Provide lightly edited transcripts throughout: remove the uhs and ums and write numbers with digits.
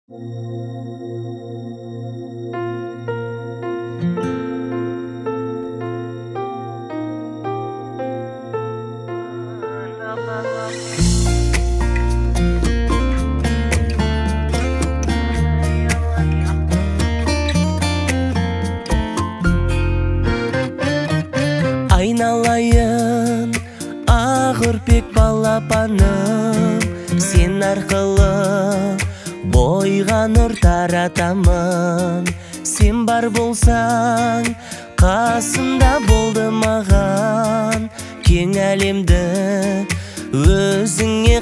Айналайын ақ үрпек балапаным, сен арқылы бойға нұр таратамын. Сен бар болсаң қасымда болды маған, кең әлемді өзіңе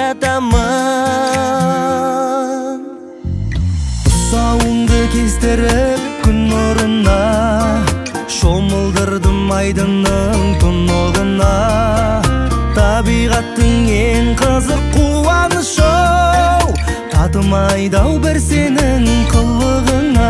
қаратамын. Тұсауыңды кестіріп күн нұрына, шомылдырдым айдынның тұнығына. Табиғаттың ең қызық қуанышы, татымайды-ау бір сенің қылығыңа.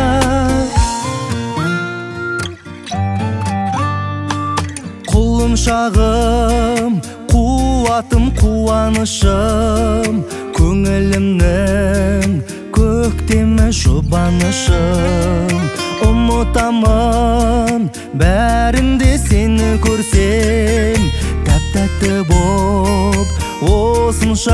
Құлыншағым, қуатым, қуанышым, көңілімнің көктемі жұбанышым. Ұмытамын бәрінде сені көрсем, тәп-тәтті боп осынша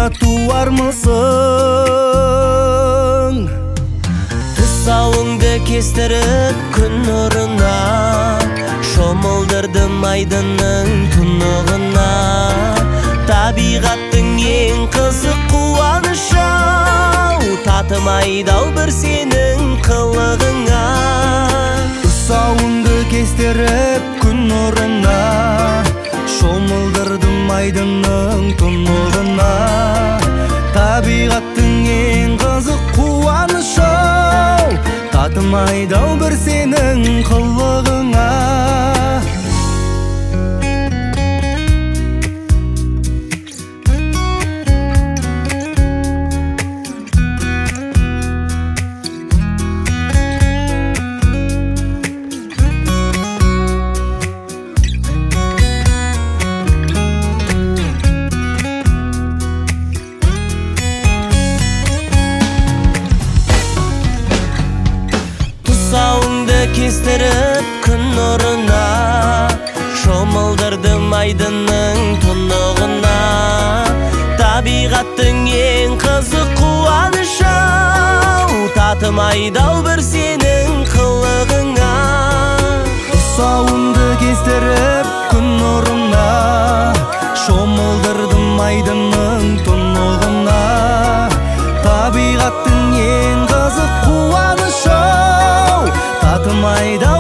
туармысың. Тұсауыңды кестіріп күн нұрына, шомылдырдым айдынның тұнығына. Табиғаттың ең қызық қуанышы, татымайды-ау бір сенің қылығыңа. Тұсауыңды кестіріп күн нұрына, шомылдырдым айдынның тұнығына. Табиғаттың ең қызық қуанышы, татымайды-ау бір сенің қылығыңа. Тұсауыңды кестіріп күн нұрына, шомылдырдым айдынның тұнығына. Табиғаттың ең қызық қуанышы, татымайды-ау бір сенің қылығыңа. Тұсауыңды кестіріп күн нұрына, шомылдырдым айдынның тұнығына. Табиғаттың ең қызық қуанышы, татымайды